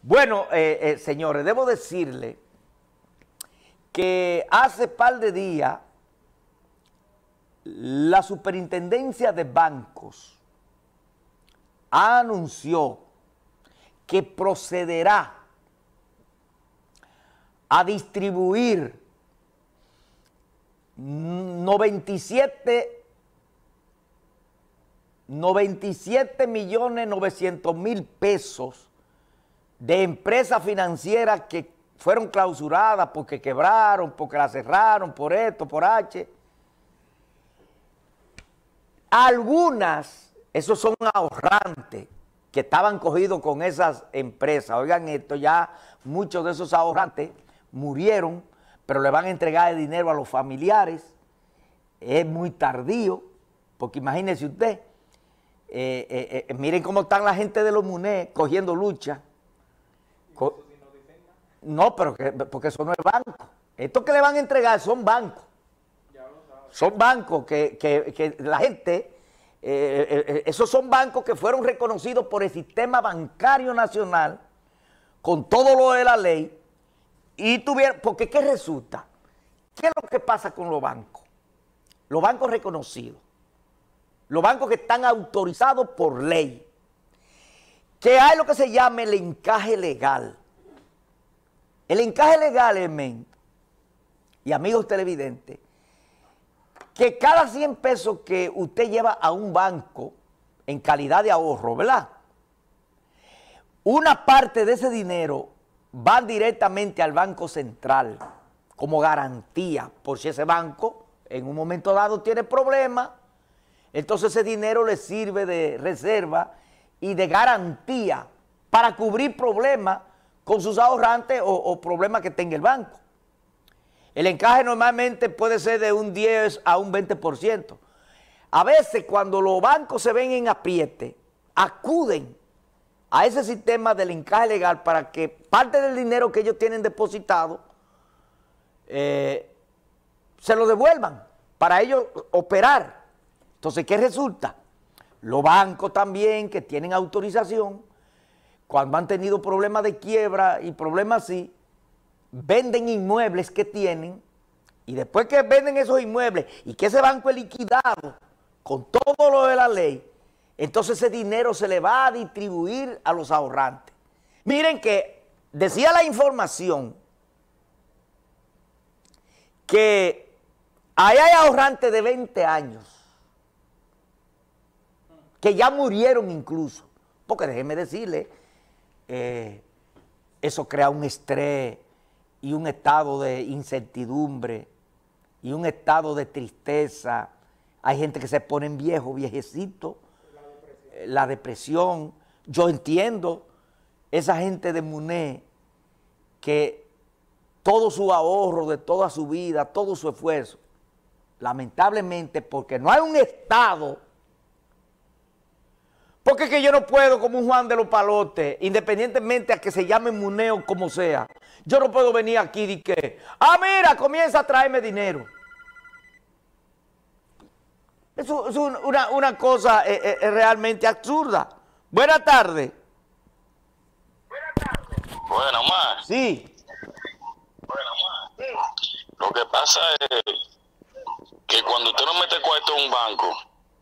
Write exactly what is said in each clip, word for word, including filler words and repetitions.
Bueno, eh, eh, señores, debo decirle que hace par de días la Superintendencia de Bancos anunció que procederá a distribuir noventa y siete millones novecientos mil pesos de empresas financieras que fueron clausuradas porque quebraron, porque la cerraron, por esto, por H. Algunas, esos son ahorrantes que estaban cogidos con esas empresas. Oigan esto, ya muchos de esos ahorrantes murieron, pero le van a entregar el dinero a los familiares. Es muy tardío, porque imagínense usted, eh, eh, eh, miren cómo están la gente de los MUNE cogiendo lucha. Co no, pero que, porque eso no es banco. Estos que le van a entregar son bancos. Son bancos que, que, que la gente, eh, eh, esos son bancos que fueron reconocidos por el sistema bancario nacional con todo lo de la ley y tuvieron, porque ¿qué resulta? ¿Qué es lo que pasa con los bancos? Los bancos reconocidos, los bancos que están autorizados por ley, que hay lo que se llama el encaje legal. El encaje legal es, men, y amigos televidentes, que cada cien pesos que usted lleva a un banco en calidad de ahorro, ¿verdad? Una parte de ese dinero va directamente al Banco Central como garantía, por si ese banco en un momento dado tiene problemas, entonces ese dinero le sirve de reserva y de garantía para cubrir problemas con sus ahorrantes o, o problemas que tenga el banco. El encaje normalmente puede ser de un diez a un veinte por ciento. A veces cuando los bancos se ven en apriete, acuden a ese sistema del encaje legal para que parte del dinero que ellos tienen depositado eh, se lo devuelvan para ellos operar. Entonces, ¿qué resulta? Los bancos también que tienen autorización, cuando han tenido problemas de quiebra y problemas así, venden inmuebles que tienen y después que venden esos inmuebles y que ese banco es liquidado con todo lo de la ley, entonces ese dinero se le va a distribuir a los ahorrantes. Miren que decía la información que ahí hay ahorrantes de veinte años que ya murieron incluso, porque déjenme decirle, eh, eso crea un estrés y un estado de incertidumbre y un estado de tristeza. Hay gente que se ponen viejos, viejecitos, la depresión. la depresión. Yo entiendo esa gente de MUNE que todo su ahorro de toda su vida, todo su esfuerzo, lamentablemente porque no hay un Estado. Porque es que yo no puedo, como un Juan de los Palotes, independientemente a que se llame MUNE o como sea, yo no puedo venir aquí y que, ah, mira, comienza a traerme dinero. Eso es una, una cosa eh, eh, realmente absurda. Buenas tardes. Buenas tardes. Bueno, más. Sí. Bueno, más. Lo que pasa es que cuando usted no mete cuarto en un banco,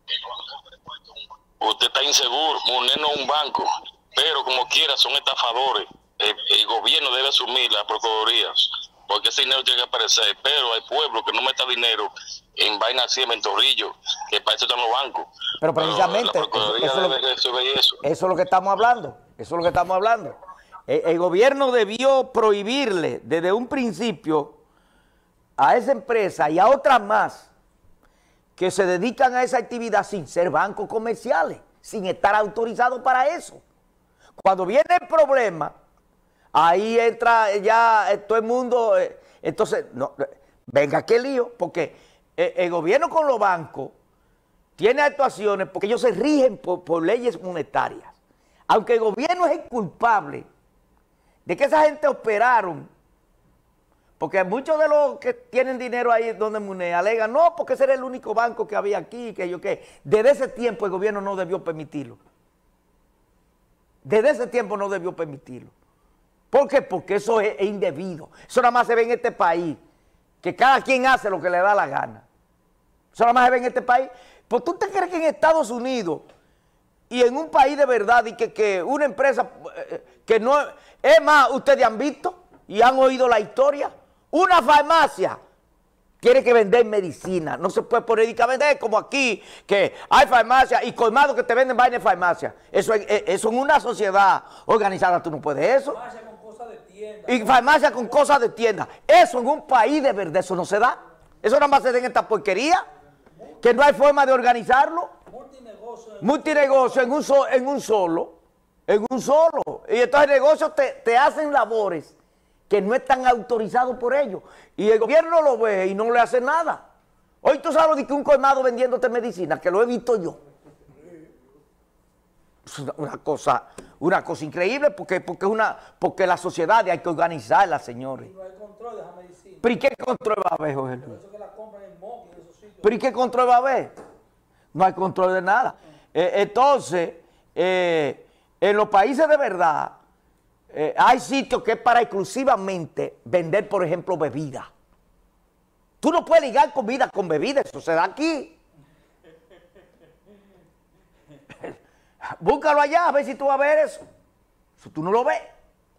usted está inseguro. MUNE no es un banco, pero como quiera son estafadores. El, el gobierno debe asumir las procuradurías, porque ese dinero tiene que aparecer, pero hay pueblos que no meten dinero en vainas así, en mentorrillo, que para eso están los bancos. Pero precisamente, pero eso, eso, debe lo, eso. eso es lo que estamos hablando, eso es lo que estamos hablando. El, el gobierno debió prohibirle desde un principio a esa empresa y a otras más que se dedican a esa actividad sin ser bancos comerciales, sin estar autorizados para eso. Cuando viene el problema, ahí entra ya todo el mundo, eh, entonces, no, venga, qué lío, porque el, el gobierno con los bancos tiene actuaciones porque ellos se rigen por, por leyes monetarias. Aunque el gobierno es el culpable de que esa gente operaron, porque muchos de los que tienen dinero ahí donde MUNE alegan, no, porque ese era el único banco que había aquí, que yo qué. Desde ese tiempo el gobierno no debió permitirlo. Desde ese tiempo no debió permitirlo. ¿Por qué? Porque eso es, es indebido. Eso nada más se ve en este país, que cada quien hace lo que le da la gana. Eso nada más se ve en este país. Pues tú te crees que en Estados Unidos y en un país de verdad y que, que una empresa que no... Es más, ustedes han visto y han oído la historia. Una farmacia tiene que vender medicina. No se puede poner y a vender como aquí, que hay farmacia y colmados que te venden vainas de farmacia. Eso, eso en una sociedad organizada tú no puedes eso. Farmacia con cosas de tienda. Y farmacia con cosas de tienda. Eso en un país de verdad, eso no se da. Eso nada más se da en esta porquería, que no hay forma de organizarlo. Multinegocio. Multinegocio en un, so, en un solo, en un solo. Y estos negocios te, te hacen labores que no están autorizados por ellos. Y el gobierno lo ve y no le hace nada. Hoy tú sabes de que un colmado vendiéndote medicina, que lo he visto yo. Es una, una cosa, una cosa increíble porque, porque, una, porque la sociedad hay que organizarla, señores. Y no hay control de esa medicina. ¿Pero y qué control va a haber, Jorge Luis? Por eso que la compran en Moki, en esos sitios. ¿Pero y qué control va a haber? No hay control de nada. Eh, entonces, eh, en los países de verdad, eh, hay sitios que es para exclusivamente vender, por ejemplo, bebida. Tú no puedes ligar comida con bebida, eso se da aquí. Búscalo allá, a ver si tú vas a ver eso. Eso tú no lo ves.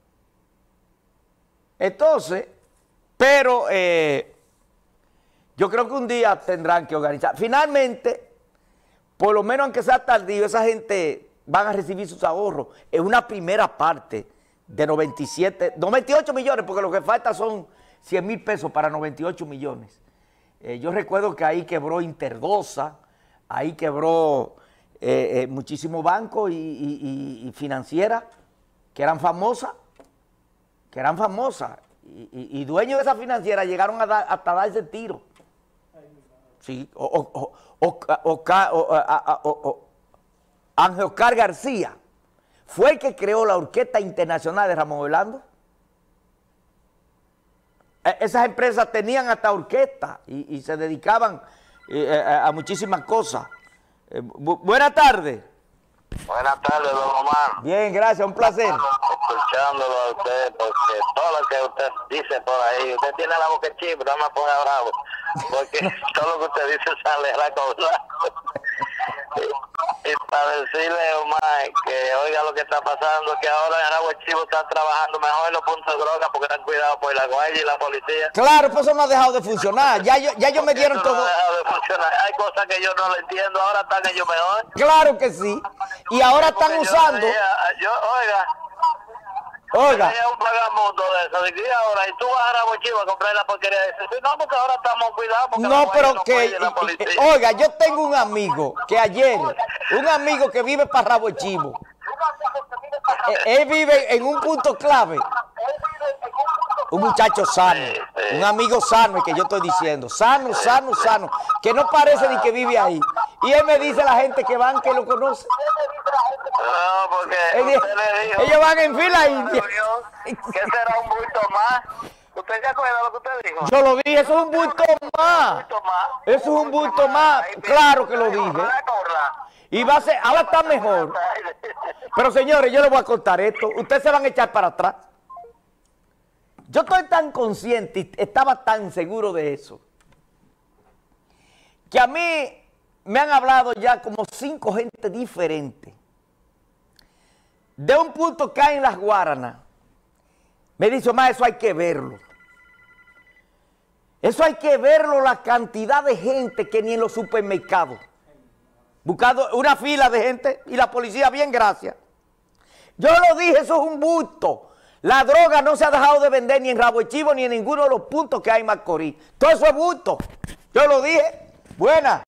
Entonces, pero eh, yo creo que un día tendrán que organizar. Finalmente, por lo menos aunque sea tardío, esa gente van a recibir sus ahorros en una primera parte de noventa y siete, noventa y ocho millones, porque lo que falta son cien mil pesos para noventa y ocho millones. Eh, yo recuerdo que ahí quebró Interdosa, ahí quebró eh, eh, muchísimos bancos y, y, y, y financieras que eran famosas, que eran famosas, y, y, y dueños de esa financiera llegaron a dar, hasta darse tiro. Sí, o, o, o, o, o, o, o Ángel Oscar García fue el que creó la Orquesta Internacional de Ramón Orlando. Esas empresas tenían hasta orquesta y, y se dedicaban eh, a, a muchísimas cosas. Eh, bu buenas tardes. Buenas tardes, don Omar. Bien, gracias, un placer. Escuchándolo a usted, porque todo lo que usted dice por ahí, usted tiene la boca chiva, no me pone bravo, porque todo lo que usted dice sale a la cosa. Y para decirle, Omar, que oiga lo que está pasando, que ahora en Aragua Chivo están trabajando mejor en los puntos de droga porque están cuidados por la guardia y la policía. Claro, pues eso no ha dejado de funcionar. Ya, yo, ya ellos me dieron todo. No ha dejado de funcionar. Hay cosas que yo no lo entiendo, ahora están ellos mejor. Claro que sí. Y ahora están Porque usando. Yo, yo, oiga. Oiga. Yo un pagamundo de eso. De que ahora, y tú vas a Aragua Chivo a comprar la porquería de eso. No, porque ahora estamos cuidados. Porque No, pero no que, oiga, yo tengo un amigo que ayer, un amigo que vive para Rabo Chivo, eh, él vive en un punto clave, un muchacho sano, un amigo sano, el que yo estoy diciendo, sano, sano, sano, que no parece ni que vive ahí. Y él me dice a la gente que van, que lo conoce. No, porque Ellos, usted le dijo, ellos van en fila india. que será un bulto más. ¿Usted se acuerda de lo que usted dijo? Yo lo dije, eso es un bulto más. bulto más. Eso es un bulto más, claro que lo dije. Y va a ser, ahora está mejor. Pero señores, yo les voy a contar esto. Ustedes se van a echar para atrás. Yo estoy tan consciente y estaba tan seguro de eso, que a mí me han hablado ya como cinco gente diferentes de un punto que hay en Las Guaranas. Me dice, Omar, eso hay que verlo. Eso hay que verlo, la cantidad de gente que ni en los supermercados. Buscando una fila de gente y la policía, bien, gracias. Yo lo dije, eso es un bulto. La droga no se ha dejado de vender ni en Rabo Chivo ni en ninguno de los puntos que hay en Macorís. Todo eso es bulto. Yo lo dije. Buena.